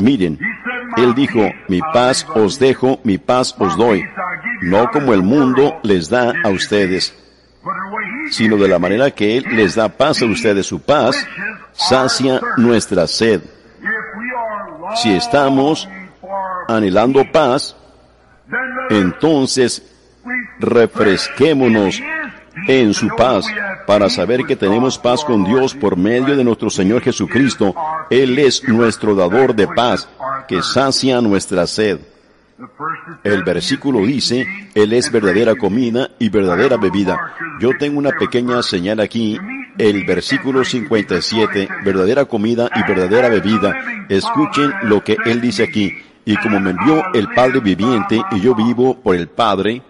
Miren, Él dijo, mi paz os dejo, mi paz os doy, no como el mundo les da a ustedes, sino de la manera que Él les da paz a ustedes. Su paz sacia nuestra sed. Si estamos anhelando paz, entonces refresquémonos en su paz, para saber que tenemos paz con Dios por medio de nuestro Señor Jesucristo. Él es nuestro dador de paz, que sacia nuestra sed. El versículo dice, Él es verdadera comida y verdadera bebida. Yo tengo una pequeña señal aquí, el versículo 57, verdadera comida y verdadera bebida. Escuchen lo que Él dice aquí. Y como me envió el Padre viviente, y yo vivo por el Padre,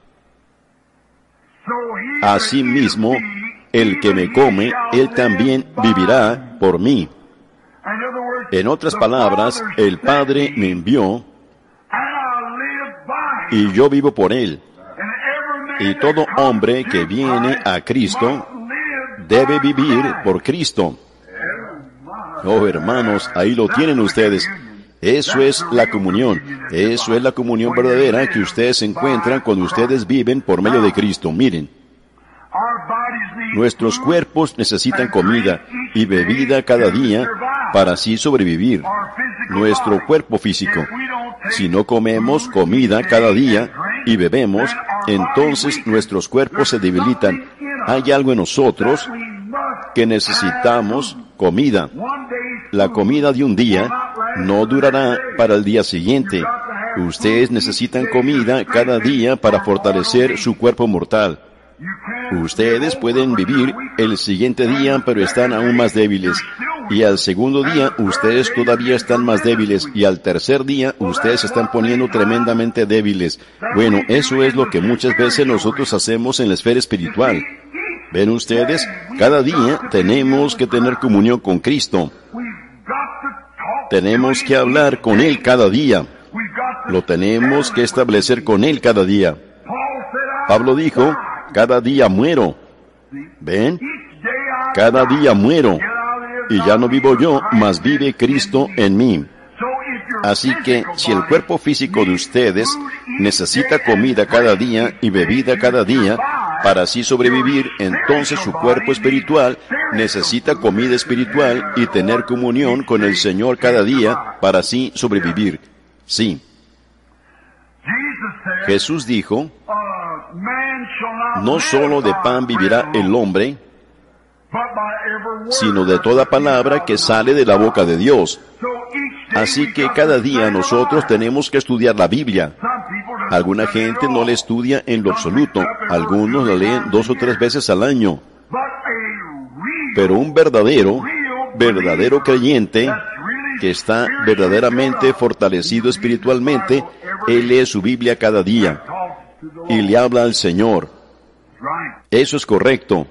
asimismo, el que me come, Él también vivirá por mí. En otras palabras, el Padre me envió, y yo vivo por Él. Y todo hombre que viene a Cristo debe vivir por Cristo. Oh, hermanos, ahí lo tienen ustedes. Eso es la comunión. Eso es la comunión verdadera que ustedes encuentran cuando ustedes viven por medio de Cristo. Miren, nuestros cuerpos necesitan comida y bebida cada día para así sobrevivir. Nuestro cuerpo físico. Si no comemos comida cada día y bebemos, entonces nuestros cuerpos se debilitan. Hay algo en nosotros que necesitamos comida. La comida de un día no durará para el día siguiente. Ustedes necesitan comida cada día para fortalecer su cuerpo mortal. Ustedes pueden vivir el siguiente día, pero están aún más débiles. Y al segundo día, ustedes todavía están más débiles. Y al tercer día, ustedes se están poniendo tremendamente débiles. Bueno, eso es lo que muchas veces nosotros hacemos en la esfera espiritual. ¿Ven ustedes? Cada día tenemos que tener comunión con Cristo. Tenemos que hablar con Él cada día. Lo tenemos que establecer con Él cada día. Pablo dijo, cada día muero. ¿Ven? Cada día muero. Y ya no vivo yo, mas vive Cristo en mí. Así que, si el cuerpo físico de ustedes necesita comida cada día y bebida cada día, para así sobrevivir, entonces su cuerpo espiritual necesita comida espiritual y tener comunión con el Señor cada día para así sobrevivir. Sí. Jesús dijo, no solo de pan vivirá el hombre, sino de toda palabra que sale de la boca de Dios. Así que cada día nosotros tenemos que estudiar la Biblia. Alguna gente no la estudia en lo absoluto, algunos la leen 2 o 3 veces al año. Pero un verdadero creyente que está verdaderamente fortalecido espiritualmente, él lee su Biblia cada día y le habla al Señor. Eso es correcto.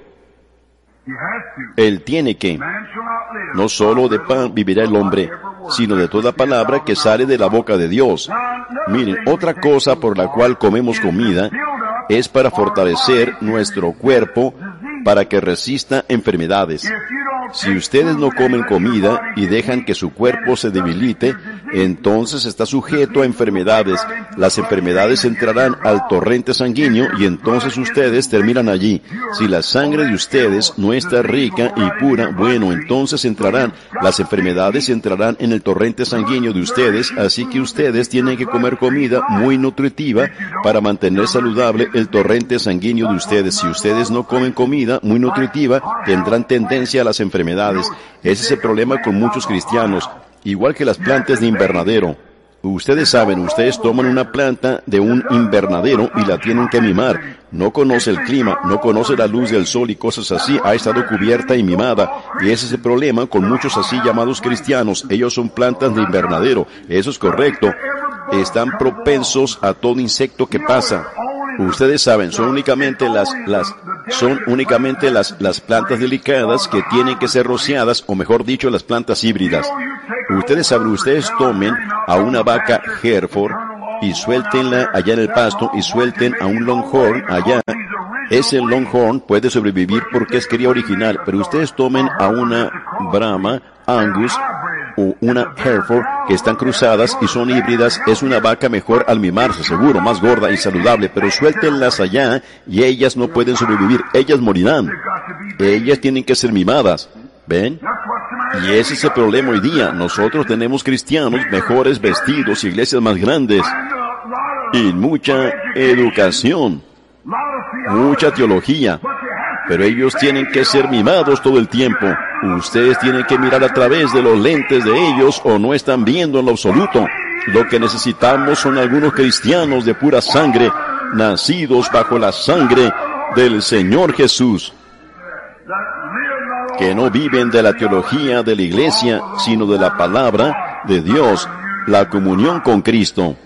Él tiene que, no solo de pan vivirá el hombre, sino de toda palabra que sale de la boca de Dios. Miren, otra cosa por la cual comemos comida es para fortalecer nuestro cuerpo para que resista enfermedades. Si ustedes no comen comida y dejan que su cuerpo se debilite, entonces está sujeto a enfermedades. Las enfermedades entrarán al torrente sanguíneo y entonces ustedes terminan allí. Si la sangre de ustedes no está rica y pura, bueno, entonces las enfermedades entrarán en el torrente sanguíneo de ustedes, así que ustedes tienen que comer comida muy nutritiva para mantener saludable el torrente sanguíneo de ustedes. Si ustedes no comen comida muy nutritiva, tendrán tendencia a las enfermedades. Ese es el problema con muchos cristianos. Igual que las plantas de invernadero. Ustedes saben, ustedes toman una planta de un invernadero y la tienen que mimar. No conoce el clima, no conoce la luz del sol y cosas así. Ha estado cubierta y mimada. Y ese es el problema con muchos así llamados cristianos. Ellos son plantas de invernadero. Eso es correcto. Están propensos a todo insecto que pasa. Ustedes saben, son únicamente las plantas delicadas que tienen que ser rociadas, o mejor dicho, las plantas híbridas. Ustedes saben, ustedes tomen a una vaca Hereford y suéltenla allá en el pasto y suelten a un Longhorn allá. Ese Longhorn puede sobrevivir porque es cría original, pero ustedes tomen a una Brahma Angus o una Hereford que están cruzadas y son híbridas, es una vaca mejor al mimarse, seguro, más gorda y saludable, pero suéltenlas allá y ellas no pueden sobrevivir, ellas morirán. Ellas tienen que ser mimadas. ¿Ven? Y ese es el problema hoy día. Nosotros tenemos cristianos mejores vestidos, iglesias más grandes, y mucha educación, mucha teología, pero ellos tienen que ser mimados todo el tiempo. Ustedes tienen que mirar a través de los lentes de ellos o no están viendo en lo absoluto. Lo que necesitamos son algunos cristianos de pura sangre, nacidos bajo la sangre del Señor Jesús, que no viven de la teología de la iglesia, sino de la palabra de Dios, la comunión con Cristo.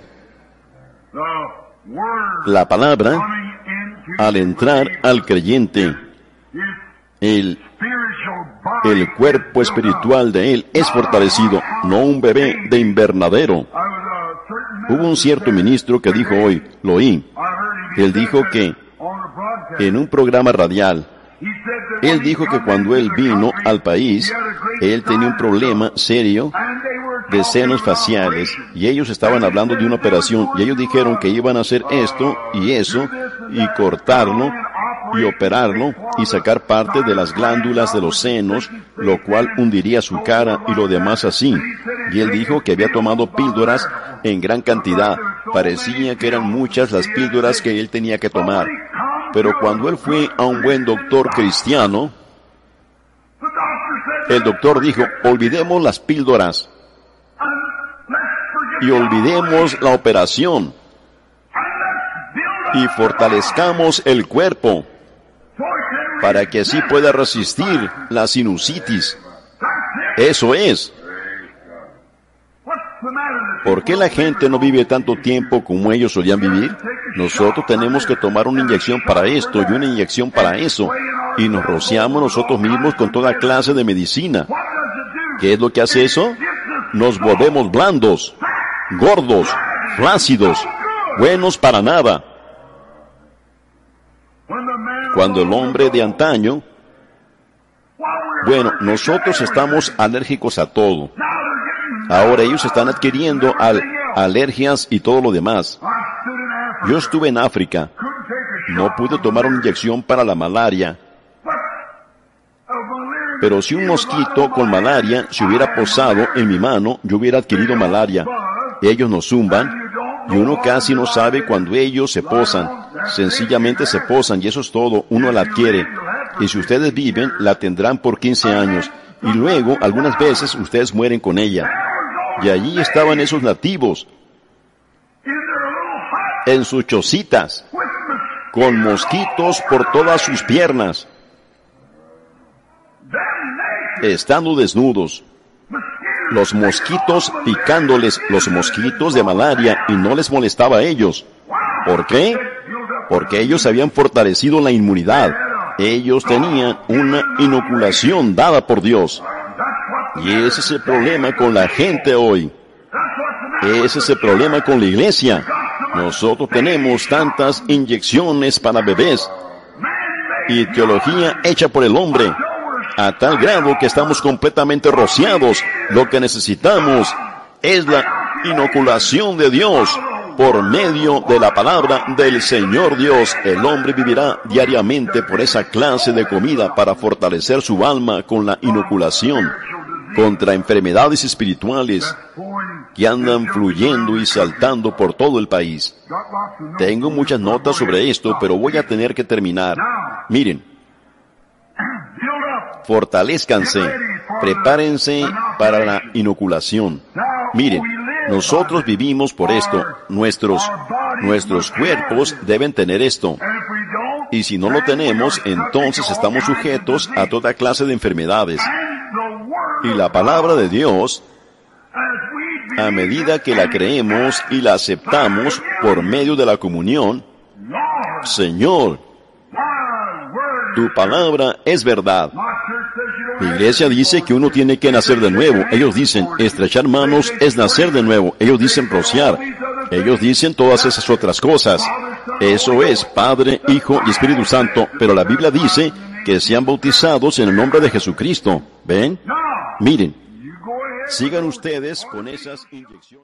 La palabra, al entrar al creyente, el cuerpo espiritual de él es fortalecido, no un bebé de invernadero. Hubo un cierto ministro que dijo hoy, lo oí, él dijo que en un programa radial, él dijo que cuando él vino al país, él tenía un problema serio de senos faciales, y ellos estaban hablando de una operación, y ellos dijeron que iban a hacer esto y eso, y cortarlo, y operarlo, y sacar parte de las glándulas de los senos, lo cual hundiría su cara y lo demás así. Y él dijo que había tomado píldoras en gran cantidad. Parecía que eran muchas las píldoras que él tenía que tomar. Pero cuando él fue a un buen doctor cristiano, el doctor dijo, olvidemos las píldoras y olvidemos la operación y fortalezcamos el cuerpo para que así pueda resistir la sinusitis. Eso es. ¿Por qué la gente no vive tanto tiempo como ellos solían vivir? Nosotros tenemos que tomar una inyección para esto y una inyección para eso, y nos rociamos nosotros mismos con toda clase de medicina. ¿Qué es lo que hace eso? Nos volvemos blandos, gordos, flácidos, buenos para nada. Cuando el hombre de antaño, bueno, nosotros estamos alérgicos a todo. Ahora ellos están adquiriendo alergias y todo lo demás. Yo estuve en África. No pude tomar una inyección para la malaria. Pero si un mosquito con malaria se hubiera posado en mi mano, yo hubiera adquirido malaria. Ellos nos zumban y uno casi no sabe cuando ellos se posan. Sencillamente se posan y eso es todo. Uno la adquiere. Y si ustedes viven, la tendrán por 15 años. Y luego, algunas veces, ustedes mueren con ella. Y allí estaban esos nativos, en sus chocitas, con mosquitos por todas sus piernas, estando desnudos, los mosquitos picándoles, los mosquitos de malaria, y no les molestaba a ellos. ¿Por qué? Porque ellos habían fortalecido la inmunidad. Ellos tenían una inoculación dada por Dios. Y ese es el problema con la gente hoy. Ese es el problema con la iglesia. Nosotros tenemos tantas inyecciones para bebés y teología hecha por el hombre, a tal grado que estamos completamente rociados. Lo que necesitamos es la inoculación de Dios por medio de la palabra del Señor Dios. El hombre vivirá diariamente por esa clase de comida para fortalecer su alma con la inoculación contra enfermedades espirituales que andan fluyendo y saltando por todo el país. Tengo muchas notas sobre esto, pero voy a tener que terminar. Miren, fortalezcanse, prepárense para la inoculación. Miren, nosotros vivimos por esto. Nuestros cuerpos deben tener esto. Y si no lo tenemos, entonces estamos sujetos a toda clase de enfermedades. Y la palabra de Dios, a medida que la creemos y la aceptamos por medio de la comunión, Señor, tu palabra es verdad. La iglesia dice que uno tiene que nacer de nuevo. Ellos dicen, estrechar manos es nacer de nuevo. Ellos dicen rociar. Ellos dicen todas esas otras cosas. Eso es Padre, Hijo y Espíritu Santo. Pero la Biblia dice que sean bautizados en el nombre de Jesucristo. ¿Ven? Miren, Sigan ustedes con esas inyecciones.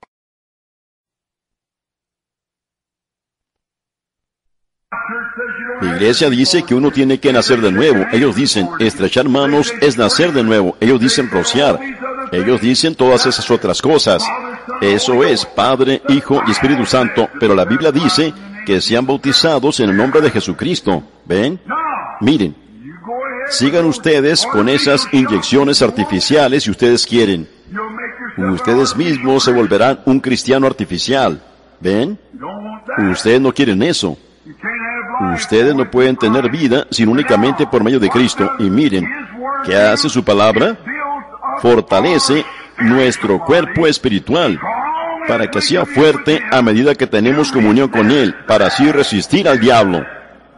La iglesia dice que uno tiene que nacer de nuevo. Ellos dicen, estrechar manos es nacer de nuevo. Ellos dicen rociar. Ellos dicen todas esas otras cosas. Eso es Padre, Hijo y Espíritu Santo. Pero la Biblia dice que sean bautizados en el nombre de Jesucristo. ¿Ven? Miren. Sigan ustedes con esas inyecciones artificiales si ustedes quieren. Ustedes mismos se volverán un cristiano artificial. ¿Ven? Ustedes no quieren eso. Ustedes no pueden tener vida sino únicamente por medio de Cristo. Y miren, ¿qué hace su palabra? Fortalece nuestro cuerpo espiritual para que sea fuerte a medida que tenemos comunión con Él, para así resistir al diablo.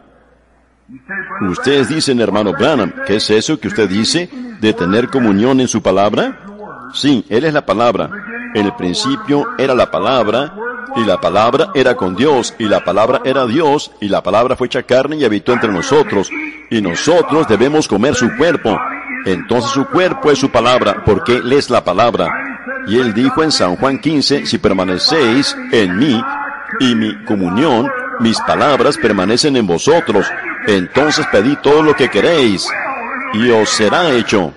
Ustedes dicen, hermano Branham, ¿qué es eso que usted dice de tener comunión en su palabra? Sí, Él es la palabra. En el principio era la palabra, y la palabra era con Dios, y la palabra era Dios, y la palabra fue hecha carne y habitó entre nosotros, y nosotros debemos comer su cuerpo. Entonces su cuerpo es su palabra, porque Él es la palabra. Y Él dijo en San Juan 15, si permanecéis en mí, y mi comunión, mis palabras permanecen en vosotros, entonces pedid todo lo que queréis, y os será hecho.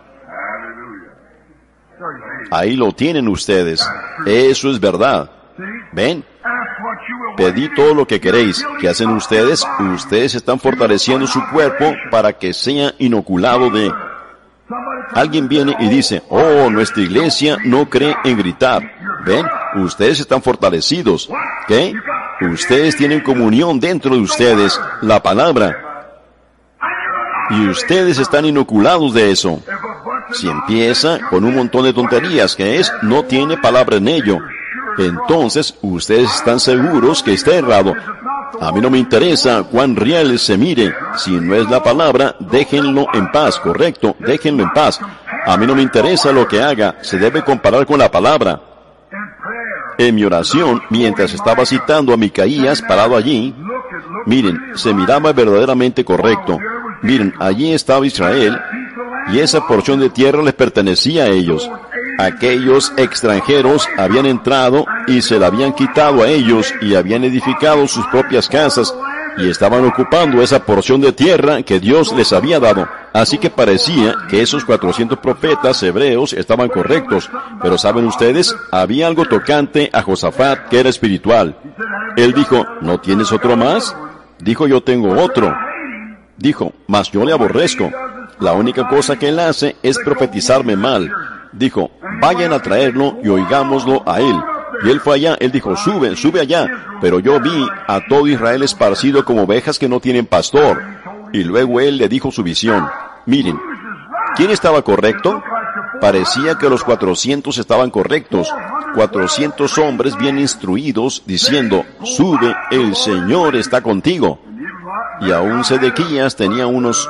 Ahí lo tienen ustedes. Eso es verdad. ¿Ven? Pedid todo lo que queréis. ¿Qué hacen ustedes? Ustedes están fortaleciendo su cuerpo para que sea inoculado de... Alguien viene y dice, oh, nuestra iglesia no cree en gritar. ¿Ven? Ustedes están fortalecidos. ¿Qué? Ustedes tienen comunión dentro de ustedes, la palabra. Y ustedes están inoculados de eso. Si empieza con un montón de tonterías, que es, no tiene palabra en ello, entonces ustedes están seguros que está errado. A mí no me interesa cuán real se mire. Si no es la palabra, déjenlo en paz, correcto, déjenlo en paz. A mí no me interesa lo que haga, se debe comparar con la palabra. En mi oración, mientras estaba citando a Micaías parado allí, miren, se miraba verdaderamente correcto. Miren, allí estaba Israel, y esa porción de tierra les pertenecía a ellos. Aquellos extranjeros habían entrado y se la habían quitado a ellos y habían edificado sus propias casas y estaban ocupando esa porción de tierra que Dios les había dado. Así que parecía que esos 400 profetas hebreos estaban correctos. Pero ¿saben ustedes? Había algo tocante a Josafat que era espiritual. Él dijo, ¿no tienes otro más? Dijo, yo tengo otro. Dijo, mas yo le aborrezco. La única cosa que él hace es profetizarme mal. Dijo, vayan a traerlo y oigámoslo a él. Y él fue allá, él dijo, sube, sube allá. Pero yo vi a todo Israel esparcido como ovejas que no tienen pastor. Y luego él le dijo su visión. Miren, ¿quién estaba correcto? Parecía que los 400 estaban correctos. 400 hombres bien instruidos diciendo, sube, el Señor está contigo. Y aún Sedequías tenía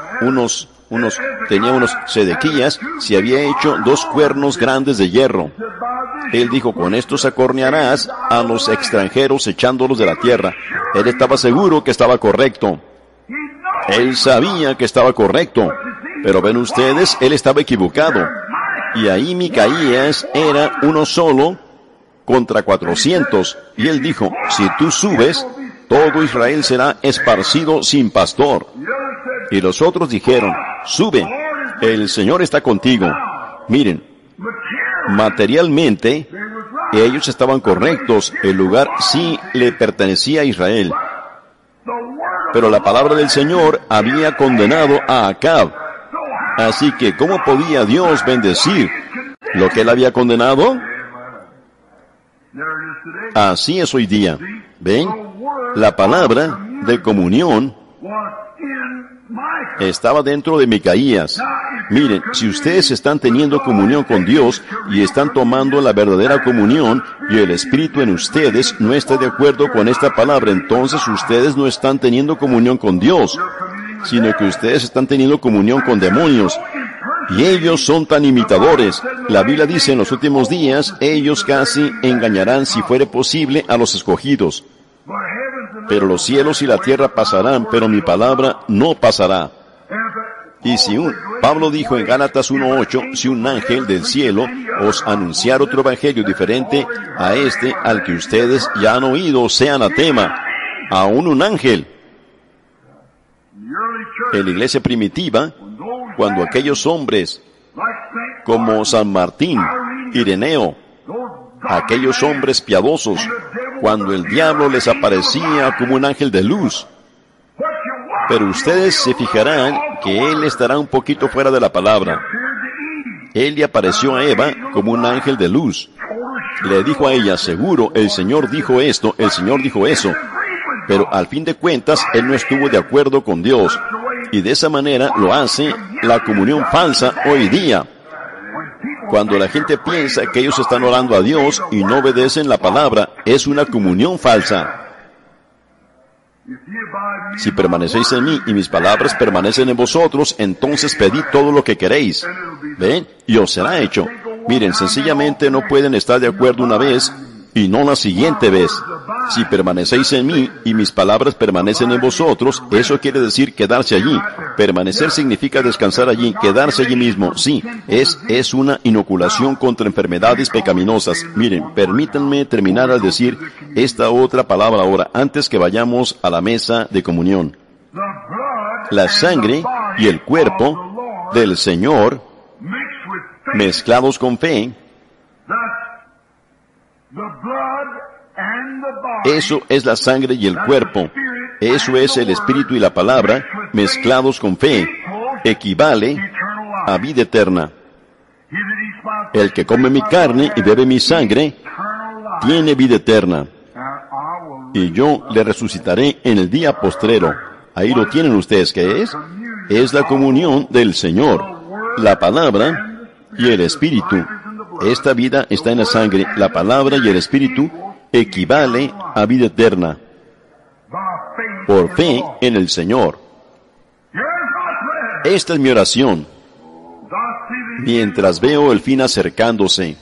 Sedequías se había hecho 2 cuernos grandes de hierro. Él dijo, con estos acornearás a los extranjeros echándolos de la tierra. Él estaba seguro que estaba correcto. Él sabía que estaba correcto. Pero ven ustedes, él estaba equivocado. Y ahí Micaías era uno solo contra 400. Y él dijo, si tú subes, todo Israel será esparcido sin pastor. Y los otros dijeron, sube, el Señor está contigo. Miren, materialmente, ellos estaban correctos, el lugar sí le pertenecía a Israel. Pero la palabra del Señor había condenado a Acab. Así que, ¿cómo podía Dios bendecir lo que él había condenado? Así es hoy día. ¿Ven? La palabra de comunión estaba dentro de Micaías. Miren, si ustedes están teniendo comunión con Dios y están tomando la verdadera comunión y el Espíritu en ustedes no está de acuerdo con esta palabra, entonces ustedes no están teniendo comunión con Dios, sino que ustedes están teniendo comunión con demonios. Y ellos son tan imitadores. La Biblia dice en los últimos días, ellos casi engañarán si fuere posible a los escogidos. Pero los cielos y la tierra pasarán, pero mi palabra no pasará. Y Pablo dijo en Gálatas 1:8, si un ángel del cielo os anunciara otro evangelio diferente a este al que ustedes ya han oído, sea anatema, aún un ángel. En la iglesia primitiva, cuando aquellos hombres como San Martín, Ireneo, aquellos hombres piadosos, cuando el diablo les aparecía como un ángel de luz, pero ustedes se fijarán que él estará un poquito fuera de la palabra. Él le apareció a Eva como un ángel de luz. Le dijo a ella, seguro, el Señor dijo esto, el Señor dijo eso. Pero al fin de cuentas, él no estuvo de acuerdo con Dios. Y de esa manera lo hace la comunión falsa hoy día. Cuando la gente piensa que ellos están orando a Dios y no obedecen la palabra, es una comunión falsa. Si permanecéis en mí y mis palabras permanecen en vosotros, entonces pedid todo lo que queréis. ¿Ven? Y os será hecho. Miren, sencillamente no pueden estar de acuerdo una vez y no la siguiente vez. Si permanecéis en mí y mis palabras permanecen en vosotros, eso quiere decir quedarse allí. Permanecer significa descansar allí, quedarse allí mismo. Sí, es una inoculación contra enfermedades pecaminosas. Miren, permítanme terminar al decir esta otra palabra ahora, antes que vayamos a la mesa de comunión. La sangre y el cuerpo del Señor, mezclados con fe, eso es la sangre y el cuerpo. Eso es el Espíritu y la palabra, mezclados con fe. Equivale a vida eterna. El que come mi carne y bebe mi sangre, tiene vida eterna. Y yo le resucitaré en el día postrero. Ahí lo tienen ustedes, ¿qué es? Es la comunión del Señor, la palabra y el Espíritu. Esta vida está en la sangre, la palabra y el Espíritu equivale a vida eterna. Por fe en el Señor. Esta es mi oración. Mientras veo el fin acercándose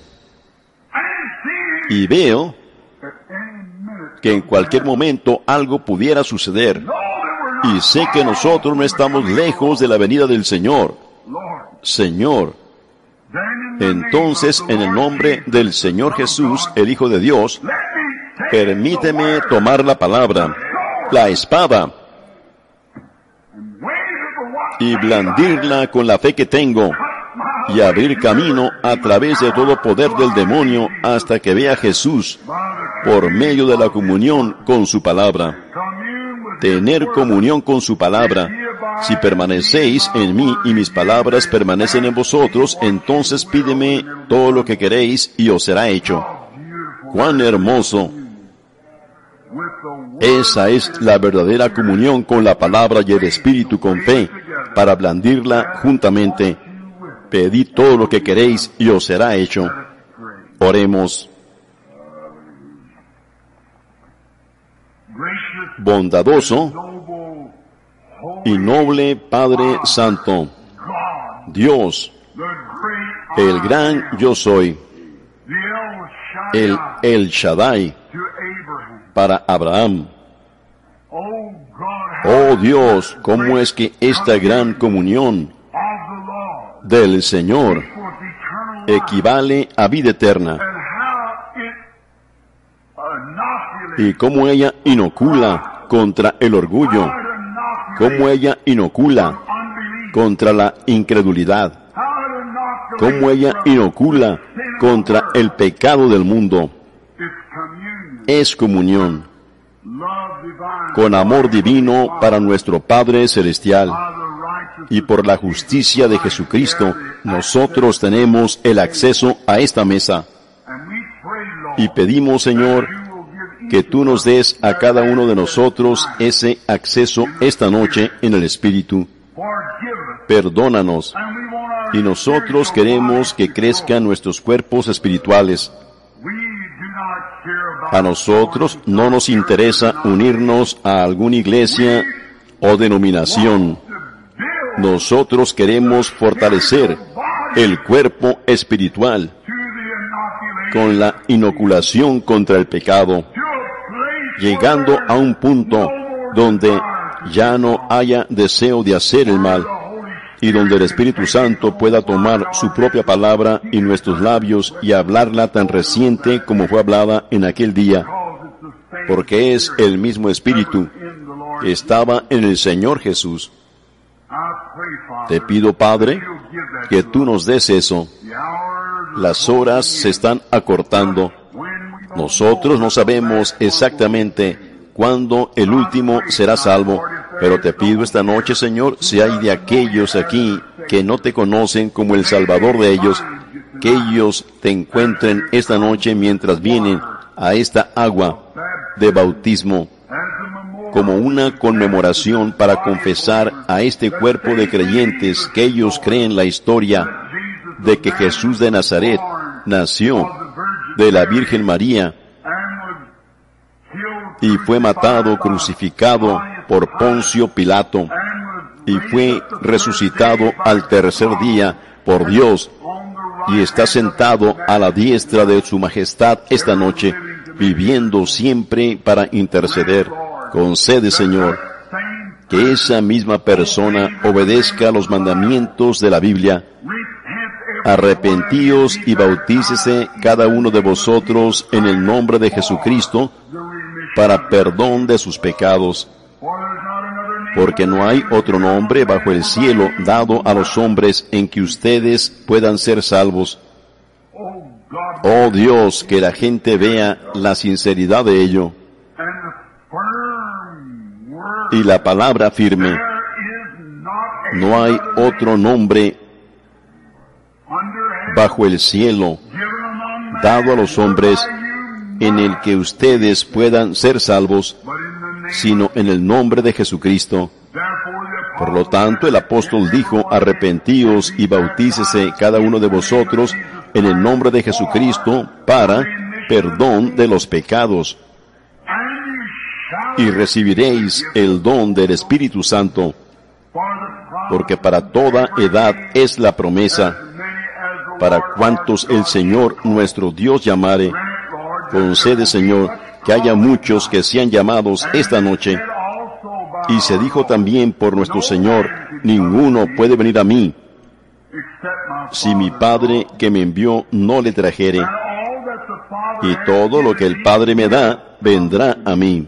y veo que en cualquier momento algo pudiera suceder, y sé que nosotros no estamos lejos de la venida del Señor. Señor, entonces en el nombre del Señor Jesús, el Hijo de Dios, permíteme tomar la palabra, la espada, y blandirla con la fe que tengo, y abrir camino a través de todo poder del demonio hasta que vea a Jesús por medio de la comunión con su palabra. Tener comunión con su palabra. Si permanecéis en mí y mis palabras permanecen en vosotros, entonces pídeme todo lo que queréis y os será hecho. ¡Cuán hermoso! Esa es la verdadera comunión con la palabra y el Espíritu con fe, para blandirla juntamente. Pedid todo lo que queréis y os será hecho. Oremos. Bondadoso y noble Padre Santo, Dios, el gran yo soy, el Shaddai, para Abraham. Oh Dios, ¿cómo es que esta gran comunión del Señor equivale a vida eterna? Y cómo ella inocula contra el orgullo, cómo ella inocula contra la incredulidad, cómo ella inocula contra el pecado del mundo. Es comunión con amor divino para nuestro Padre Celestial, y por la justicia de Jesucristo nosotros tenemos el acceso a esta mesa. Y pedimos, Señor, que tú nos des a cada uno de nosotros ese acceso esta noche en el Espíritu. Perdónanos, y nosotros queremos que crezcan nuestros cuerpos espirituales. A nosotros no nos interesa unirnos a alguna iglesia o denominación. Nosotros queremos fortalecer el cuerpo espiritual con la inoculación contra el pecado, llegando a un punto donde ya no haya deseo de hacer el mal, y donde el Espíritu Santo pueda tomar su propia palabra en nuestros labios y hablarla tan reciente como fue hablada en aquel día, porque es el mismo Espíritu que estaba en el Señor Jesús. Te pido, Padre, que tú nos des eso. Las horas se están acortando. Nosotros no sabemos exactamente cuándo el último será salvo, pero te pido esta noche, Señor, si hay de aquellos aquí que no te conocen como el Salvador de ellos, que ellos te encuentren esta noche mientras vienen a esta agua de bautismo, como una conmemoración para confesar a este cuerpo de creyentes que ellos creen la historia de que Jesús de Nazaret nació de la Virgen María y fue matado, crucificado por Poncio Pilato, y fue resucitado al tercer día por Dios, y está sentado a la diestra de su majestad esta noche, viviendo siempre para interceder. Concede, Señor, que esa misma persona obedezca los mandamientos de la Biblia. Arrepentíos y bautícese cada uno de vosotros en el nombre de Jesucristo para perdón de sus pecados, porque no hay otro nombre bajo el cielo dado a los hombres en que ustedes puedan ser salvos. Oh Dios, que la gente vea la sinceridad de ello y la palabra firme. No hay otro nombre bajo el cielo dado a los hombres en el que ustedes puedan ser salvos, sino en el nombre de Jesucristo. Por lo tanto, el apóstol dijo, arrepentíos y bautícese cada uno de vosotros en el nombre de Jesucristo para perdón de los pecados, y recibiréis el don del Espíritu Santo, porque para toda edad es la promesa, para cuantos el Señor nuestro Dios llamare. Concede, Señor, que haya muchos que sean llamados esta noche. Y se dijo también por nuestro Señor, ninguno puede venir a mí si mi Padre que me envió no le trajere. Y todo lo que el Padre me da, vendrá a mí.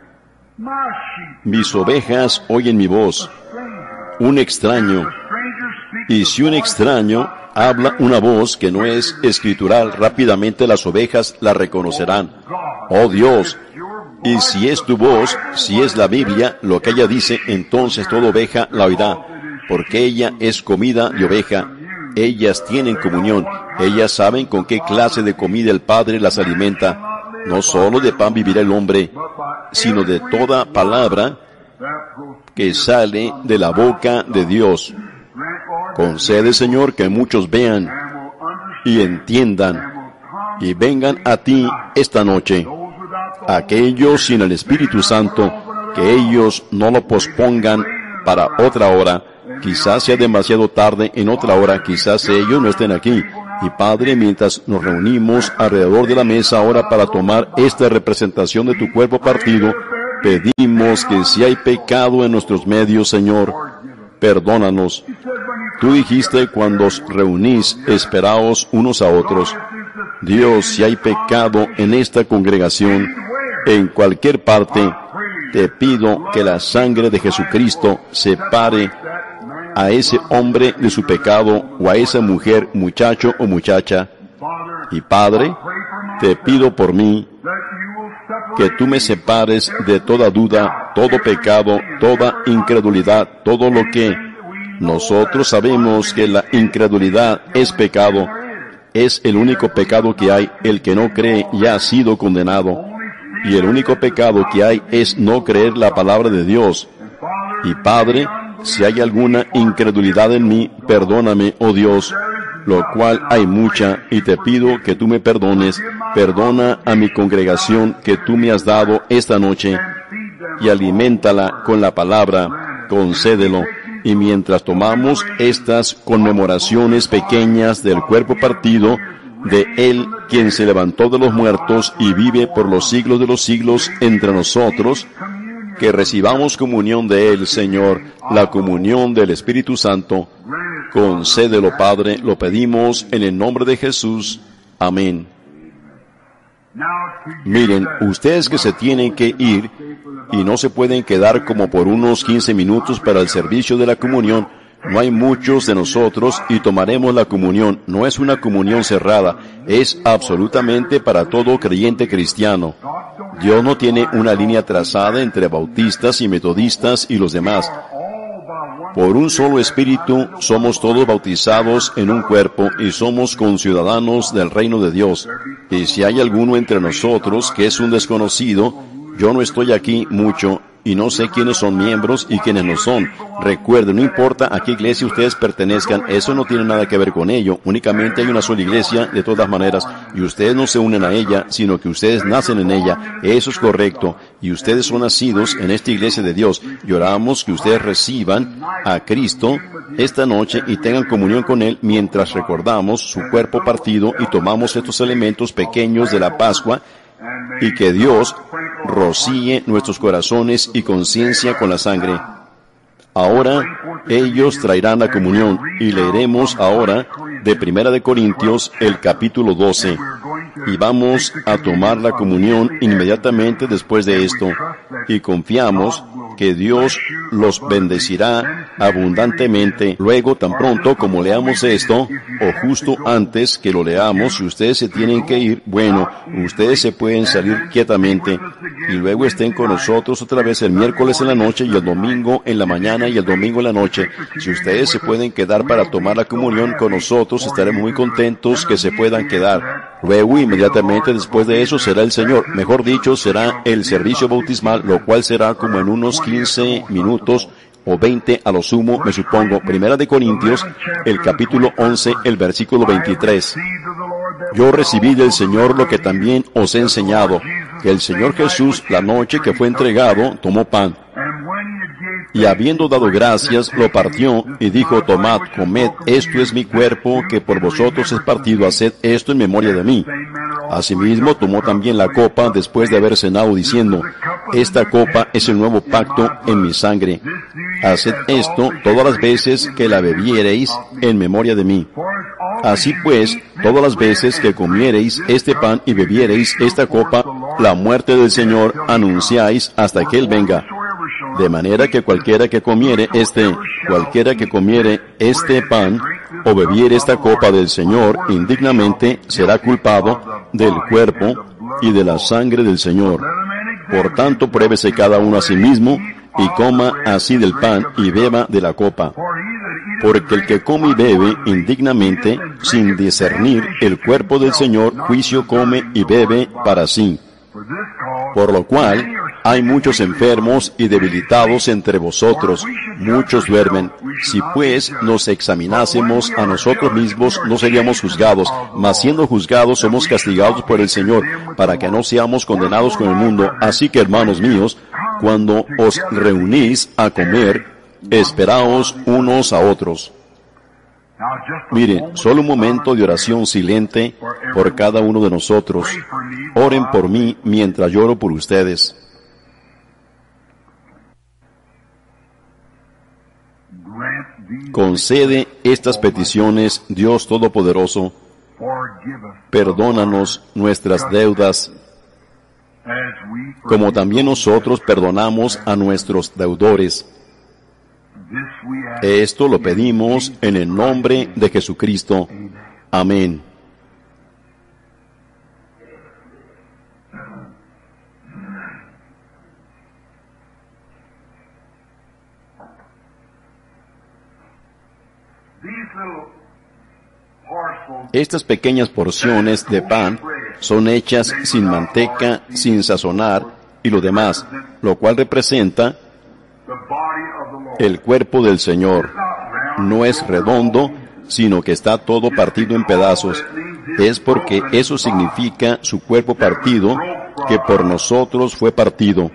Mis ovejas oyen mi voz, un extraño. Y si un extraño habla una voz que no es escritural, rápidamente las ovejas la reconocerán. Oh Dios, y si es tu voz, si es la Biblia, lo que ella dice, entonces toda oveja la oirá, porque ella es comida de oveja. Ellas tienen comunión, ellas saben con qué clase de comida el Padre las alimenta. No solo de pan vivirá el hombre, sino de toda palabra que sale de la boca de Dios. Concede, Señor, que muchos vean y entiendan y vengan a ti esta noche. Aquellos sin el Espíritu Santo, que ellos no lo pospongan para otra hora. Quizás sea demasiado tarde en otra hora, quizás ellos no estén aquí. Y Padre, mientras nos reunimos alrededor de la mesa ahora para tomar esta representación de tu cuerpo partido, pedimos que si hay pecado en nuestros medios, Señor, perdónanos. Tú dijiste, cuando os reunís, esperaos unos a otros. Dios, si hay pecado en esta congregación, en cualquier parte, te pido que la sangre de Jesucristo separe a ese hombre de su pecado, o a esa mujer, muchacho o muchacha. Y Padre, te pido por mí, que tú me separes de toda duda, todo pecado, toda incredulidad, todo lo que nosotros sabemos que la incredulidad es pecado, es el único pecado que hay. El que no cree ya ha sido condenado, y el único pecado que hay es no creer la palabra de Dios. Y Padre, si hay alguna incredulidad en mí, perdóname, oh Dios, lo cual hay mucha, y te pido que tú me perdones. Perdona a mi congregación que tú me has dado esta noche, y aliméntala con la palabra, concédelo. Y mientras tomamos estas conmemoraciones pequeñas del cuerpo partido, de Él, quien se levantó de los muertos y vive por los siglos de los siglos entre nosotros, que recibamos comunión de Él, Señor, la comunión del Espíritu Santo. Concédelo, Padre, lo pedimos en el nombre de Jesús. Amén. Miren, ustedes que se tienen que ir y no se pueden quedar como por unos 15 minutos para el servicio de la comunión, no hay muchos de nosotros y tomaremos la comunión. No es una comunión cerrada, es absolutamente para todo creyente cristiano. Dios no tiene una línea trazada entre bautistas y metodistas y los demás. Por un solo Espíritu somos todos bautizados en un cuerpo y somos conciudadanos del reino de Dios. Y si hay alguno entre nosotros que es un desconocido, yo no estoy aquí mucho y no sé quiénes son miembros y quiénes no son. Recuerden, no importa a qué iglesia ustedes pertenezcan, eso no tiene nada que ver con ello. Únicamente hay una sola iglesia de todas maneras y ustedes no se unen a ella, sino que ustedes nacen en ella. Eso es correcto. Y ustedes son nacidos en esta iglesia de Dios. Y oramos que ustedes reciban a Cristo esta noche y tengan comunión con Él mientras recordamos su cuerpo partido y tomamos estos elementos pequeños de la Pascua, y que Dios rocíe nuestros corazones y conciencia con la sangre. Ahora ellos traerán la comunión y leeremos ahora de 1 Corintios el capítulo 12 y vamos a tomar la comunión inmediatamente después de esto y confiamos que Dios los bendecirá abundantemente. Luego, tan pronto como leamos esto, o justo antes que lo leamos, si ustedes se tienen que ir, bueno, ustedes se pueden salir quietamente y luego estén con nosotros otra vez el miércoles en la noche y el domingo en la mañana y el domingo en la noche. Si ustedes se pueden quedar para tomar la comunión con nosotros, estaremos muy contentos que se puedan quedar. Luego, inmediatamente después de eso, será el Señor. Mejor dicho, será el servicio bautismal, lo cual será como en unos 15 minutos o 20 a lo sumo, me supongo. 1 Corintios, el capítulo 11, el versículo 23. Yo recibí del Señor lo que también os he enseñado, que el Señor Jesús, la noche que fue entregado, tomó pan. Y habiendo dado gracias, lo partió y dijo, tomad, comed, esto es mi cuerpo que por vosotros es partido, haced esto en memoria de mí. Asimismo, tomó también la copa después de haber cenado, diciendo, esta copa es el nuevo pacto en mi sangre. Haced esto todas las veces que la bebiereis en memoria de mí. Así pues, todas las veces que comiereis este pan y bebiereis esta copa, la muerte del Señor anunciáis hasta que Él venga. De manera que cualquiera que comiere este pan o bebiere esta copa del Señor indignamente será culpado del cuerpo y de la sangre del Señor. Por tanto, pruébese cada uno a sí mismo y coma así del pan y beba de la copa. Porque el que come y bebe indignamente, sin discernir el cuerpo del Señor, juicio come y bebe para sí. Por lo cual, hay muchos enfermos y debilitados entre vosotros, muchos duermen. Si pues nos examinásemos a nosotros mismos, no seríamos juzgados, mas siendo juzgados somos castigados por el Señor, para que no seamos condenados con el mundo. Así que, hermanos míos, cuando os reunís a comer, esperaos unos a otros. Miren, solo un momento de oración silente por cada uno de nosotros. Oren por mí mientras lloro por ustedes. Concede estas peticiones, Dios Todopoderoso. Perdónanos nuestras deudas, como también nosotros perdonamos a nuestros deudores. Esto lo pedimos en el nombre de Jesucristo. Amén. Estas pequeñas porciones de pan son hechas sin manteca, sin sazonar y lo demás, lo cual representa el cuerpo del Señor. No es redondo, sino que está todo partido en pedazos. Es porque eso significa su cuerpo partido, que por nosotros fue partido.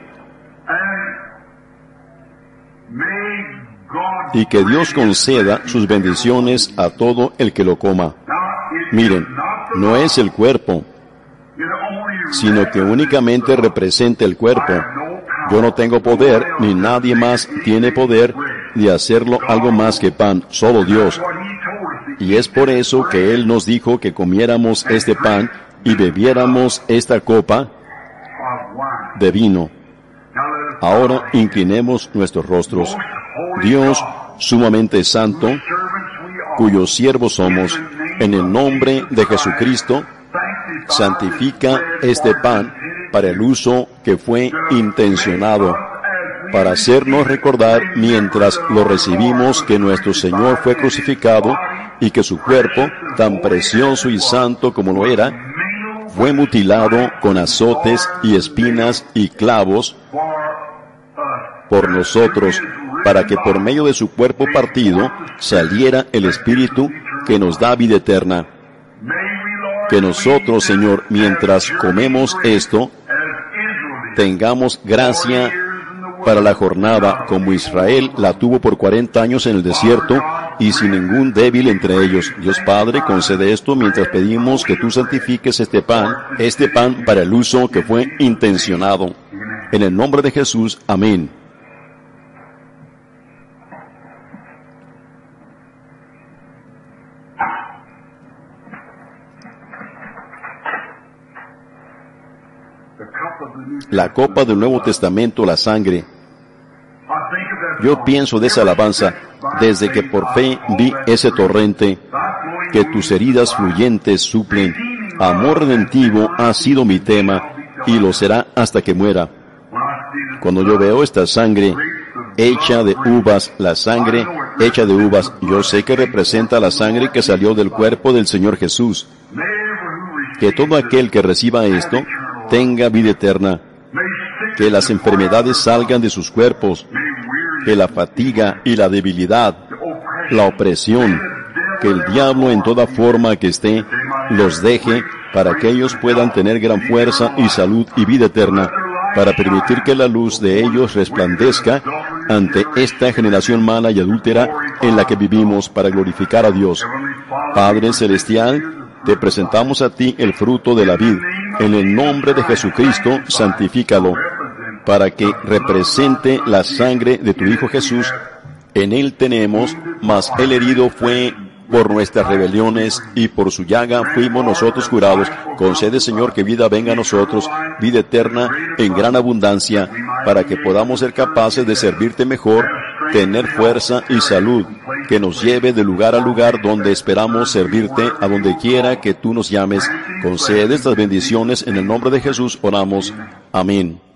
Y que Dios conceda sus bendiciones a todo el que lo coma. Miren, no es el cuerpo, sino que únicamente representa el cuerpo. Yo no tengo poder, ni nadie más tiene poder de hacerlo algo más que pan, solo Dios. Y es por eso que Él nos dijo que comiéramos este pan y bebiéramos esta copa de vino. Ahora inclinemos nuestros rostros. Dios sumamente santo, cuyos siervos somos, en el nombre de Jesucristo, santifica este pan para el uso que fue intencionado, para hacernos recordar mientras lo recibimos que nuestro Señor fue crucificado y que su cuerpo, tan precioso y santo como lo era, fue mutilado con azotes y espinas y clavos por nosotros, para que por medio de su cuerpo partido saliera el Espíritu que nos da vida eterna. Que nosotros, Señor, mientras comemos esto, tengamos gracia para la jornada, como Israel la tuvo por 40 años en el desierto, y sin ningún débil entre ellos. Dios Padre, concede esto mientras pedimos que tú santifiques este pan para el uso que fue intencionado. En el nombre de Jesús, amén. La copa del Nuevo Testamento, la sangre. Yo pienso de esa alabanza desde que por fe vi ese torrente, que tus heridas fluyentes suplen. Amor redentivo ha sido mi tema y lo será hasta que muera. Cuando yo veo esta sangre hecha de uvas, la sangre hecha de uvas, yo sé que representa la sangre que salió del cuerpo del Señor Jesús. Que todo aquel que reciba esto tenga vida eterna, que las enfermedades salgan de sus cuerpos, que la fatiga y la debilidad, la opresión, que el diablo en toda forma que esté, los deje para que ellos puedan tener gran fuerza y salud y vida eterna, para permitir que la luz de ellos resplandezca ante esta generación mala y adúltera en la que vivimos, para glorificar a Dios. Padre Celestial, te presentamos a ti el fruto de la vid. En el nombre de Jesucristo, santifícalo, para que represente la sangre de tu Hijo Jesús. En Él tenemos, mas Él herido fue por nuestras rebeliones, y por su llaga fuimos nosotros curados. Concede, Señor, que vida venga a nosotros, vida eterna en gran abundancia, para que podamos ser capaces de servirte mejor, tener fuerza y salud, que nos lleve de lugar a lugar donde esperamos servirte, a donde quiera que tú nos llames. Concede estas bendiciones, en el nombre de Jesús oramos. Amén.